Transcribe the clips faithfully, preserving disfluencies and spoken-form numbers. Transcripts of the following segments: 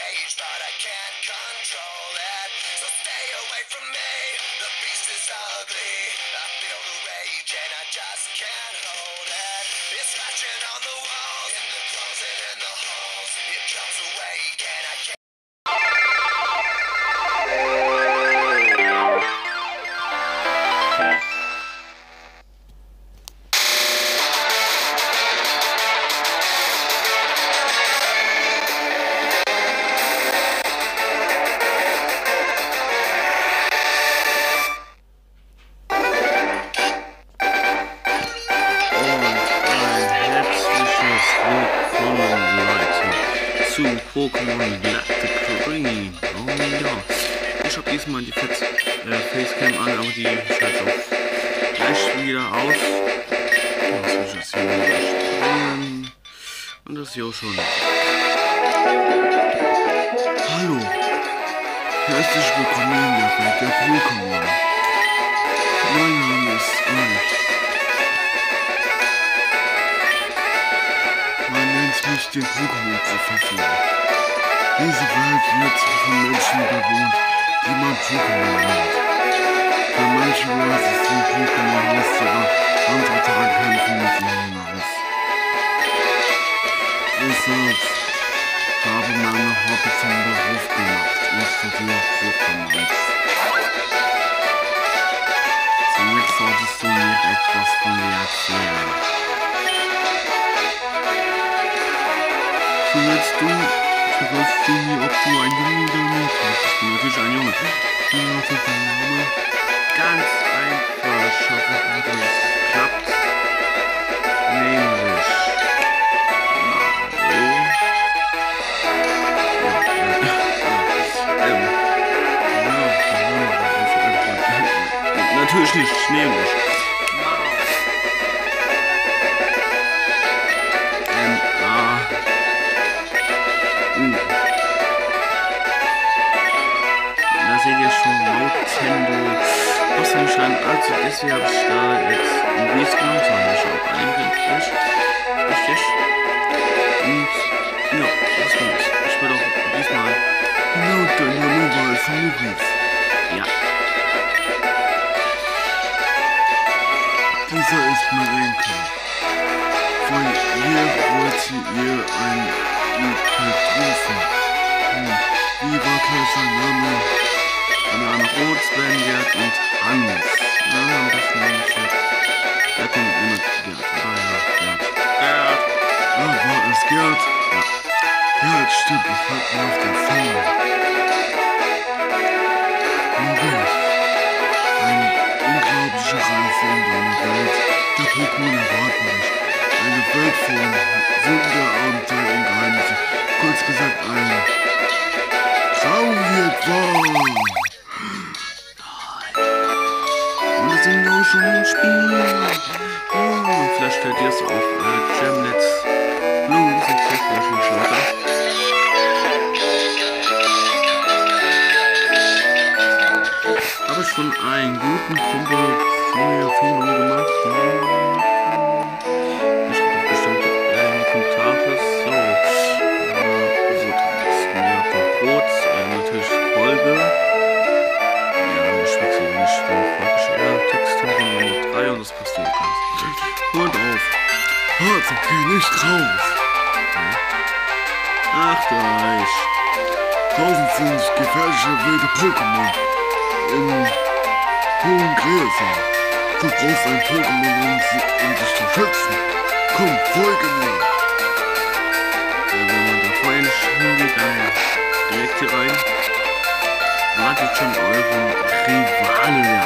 rage, but I can't control it. So stay away from me, the beast is ugly. I feel the rage and I just can't hold it. It's scratching on the walls, in the closet, in the halls. It comes awake and I can't. Pokémon Black the Green. Oh ja. Ich habe diesmal die Fett, äh, Facecam an, aber die schaltet auch gleich wieder aus. Das will ich jetzt hier mal überspringen. Und das hier auch schon. Hallo. Herzlich willkommen in der Welt der Pokémon. Mein Name ist Alex. Man nennt mich den Pokémon-Professor. Diese Welt wird von Menschen bewohnt, die man Pokémon nennt. Für manche Leute sind Pokémon Haustiere, andere Tage kämpfen mit ihnen aus. Ich selbst habe meine Hobby zum Beruf gemacht und studiere Pokémon. Zunächst solltest du mir etwas von dir erzählen. Zunächst du verrätst du mir, ob du ein Junge oder ein Mädchen bist. Ich bin natürlich ein Junge. Wie lautet dein Name? Ganz einfach. Ich hoffe, dass es klappt. Nämlich. Ähm. Natürlich nicht, nämlich. Also deswegen habe ich da jetzt ein Quiz gemacht, das habe ich auch eigentlich. Richtig. Und ja, das war's. Ich werde auch diesmal. Genau, dein Name war es Maurice. Ja. Dieser ist mein Enkel. Von ihr wollte ihr ein Hypertrophen. Hm. Wie war gleich sein Name? Name Rot, Sven, Gerd und Hans. Ja, am besten nicht jetzt. Wer kommt immer Gerd? Ah ja, Gerd. Gerd! Ah, war es Gerd? Ja. Gerd, stimmt, ich halte mir auf den Finger. Maurice. Eine unglaubliche Reise in deine Welt. Der Pokémon erwarten dich. Eine Welt von Wunder, Abenteuer und Geheimnisse. Kurz gesagt, ein Traumwelt. Sind wir schon im Spiel. Oh, vielleicht stellt ihr es auf äh, Gemnetz Blue, sind vielleicht schon schneller. Habe ich schon einen guten Kumpel von mir Foto gemacht. Ich habe doch bestimmt äh, Kommentare. So. Äh, so ist mir von Rot. Äh, natürlich Folge. Und das passiert ganz. Und auf. Hört, geh nicht raus. Ach gleich. Tausend sind gefährliche wilde Pokémon. In hohen Gräsern. Du brauchst ein Pokémon, um, sie, um dich zu schützen. Komm, folge mir. Ja, wenn man da vorher nicht hingeht, dann direkt hier rein. Wartet schon euren Rivalen.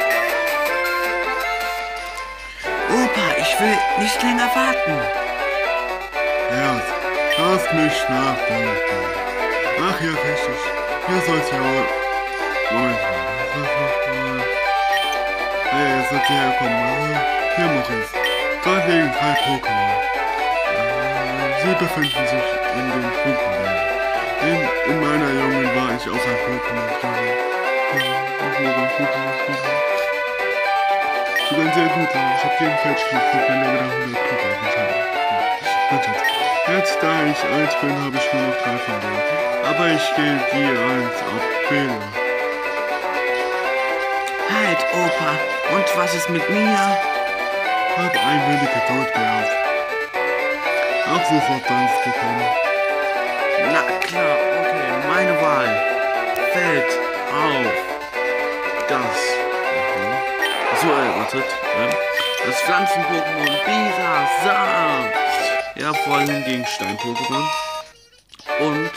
Opa, ich will nicht länger warten. Ja, lass mich nachdenken. Ach ja, richtig. Hier soll's ja auch. Moment mal. Hey, jetzt seid ihr hergekommen. Hier, Maurice. Dort liegen drei Pokémon. Sie befinden sich in den Pokémon. In, in meiner Jugend war ich auch ein Pokémon-Trainer. Ich mag ein Pokémon-Trainer. Sogar sehr gut, ich hab jeden Feldschluss mit mehr oder hundert Pokémon. Jetzt da ich eins bin, habe ich nur noch drei von denen. Aber ich gehe die eins auf Fehler. Halt, Opa. Und was ist mit mir? Hab ein wenig Geduld gehabt. Auch sofort Tanz gekommen. Na klar, okay, meine Wahl fällt auf das. So, äh, wartet. Äh, das Pflanzen-Pokémon Bisasam. Ja, vorhin gegen Stein-Pokémon. Und.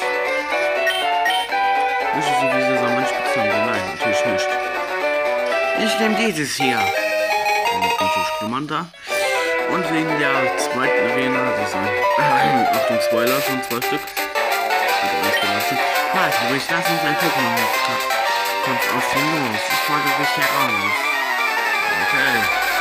Nicht so wie Bisasam mein Spitzname. Nein, natürlich nicht. Ich nehme dieses hier. Und natürlich Glumanda. Und wegen der zweiten Arena, das sind, äh, Achtung, Spoiler, schon zwei Stück. Also ausgelassen. Was, aber ich lasse uns ein Pokémon kommt aus dem Los. Ich fordere dich heraus. Okay.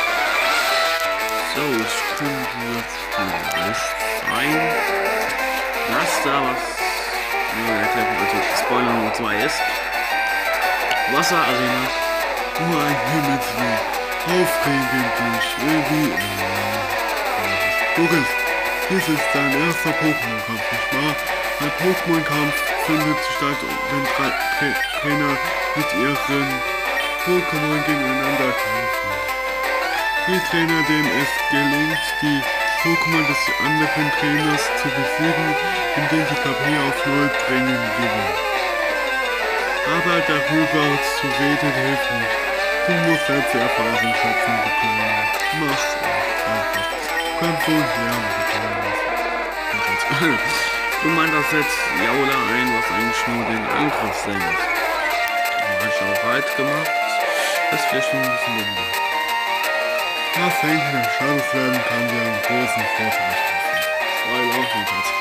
So, es könnte jetzt vielleicht sein, dass da was, ja, erklärt, also Spoiler Nummer zwei ist. Wasserarena. Oh, ein Himmelsweg. Aufregend durch irgendwie. Boris, dies ist dein erster Pokémon-Kampf, nicht wahr? Ein Pokémon-Kampf findet statt, wenn drei Tra Trainer mit ihren Pokémon gegeneinander kämpfen. Die Trainer, dem es gelingt, die Pokémon des anderen Trainers zu besiegen, indem sie K P auf null bringen, gewinnen. Aber darüber zu reden hilft nicht. Du musst selbst Erfahrung schöpfen bekommen. Mach's einfach. Komm so her, Du meinst das jetzt Jaula ein, was eigentlich nur den Angriff senkt. Habe ich auch weit gemacht. Das ist vielleicht nur ein bisschen weniger. Das Senken des Schadens werden kann dir einen großen Vorteil schaffen. Weil auch nicht hat.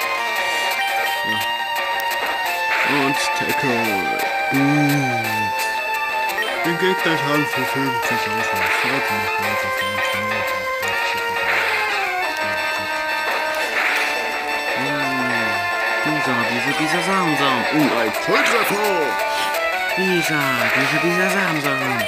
Ja. Und Tackle. Gut. Den Gegner Schaden für fünfzigtausend. Sollte nicht weiter funktionieren. Bisa, Bisa, Bisa, Samsam. Uh, ein Volltreffer. Bisa, Bisa, Bisa, Samsam.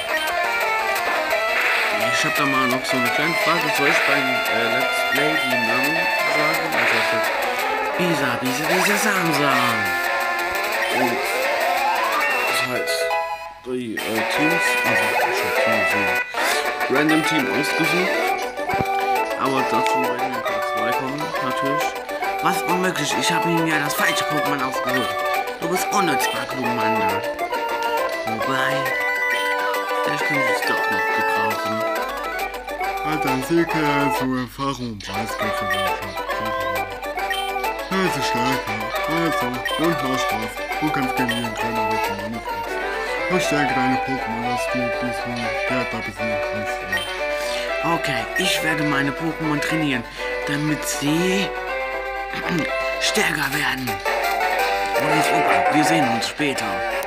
Ich hab da mal noch so eine kleine Frage. Soll ich beim äh, Let's Play die Namen sagen? Also das ist Bisa, Bisa, Bisa, Samsam. Und das heißt, die äh, Teams, also ich hab so ein Random Team ausgesucht. Aber dazu werden wir in Part zwei kommen, natürlich. Was unmöglich, ich habe ihm ja das falsche Pokémon ausgesucht. Du bist unnutzbar, Glumanda. Wobei, vielleicht können wir es doch noch gebrauchen. Hat ein Seeker zu Erfahrung und Preisgeld-Verwandtschaft. Er ist stärker. Also, und noch Spaß. Du kannst gegen jeden Trainer mit dem Manifest. Verstärke deine Pokémon, dass du diesen Gärtner besiegen kannst. Okay, ich werde meine Pokémon trainieren, damit sie stärker werden. Und jetzt Opa, wir sehen uns später.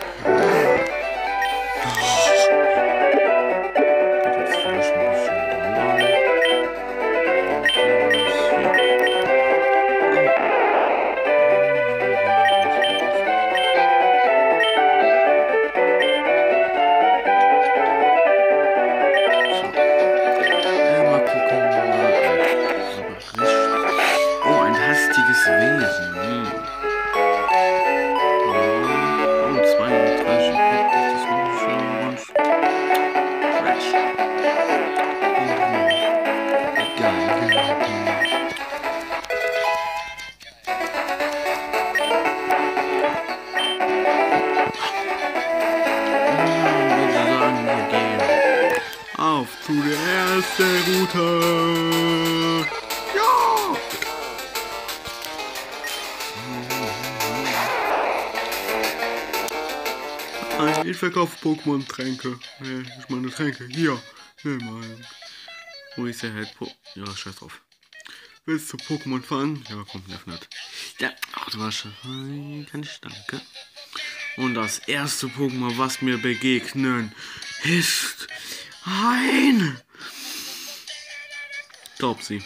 Auf zu der ersten Route! Ja! Nein, ich verkaufe Pokémon-Tränke. Nee, ich meine Tränke. Hier, nimm mal. Wo ist der halt? Po ja, scheiß drauf. Willst du Pokémon fangen? Ja, komm, nerv nicht. Ja, ach du warst schon. Kann ich, danke. Und das erste Pokémon, was mir begegnen, ist ein Topsy.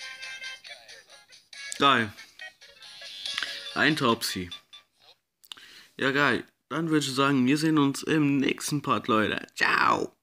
Geil. Ein Topsy. Ja, geil. Dann würde ich sagen, wir sehen uns im nächsten Part, Leute. Ciao.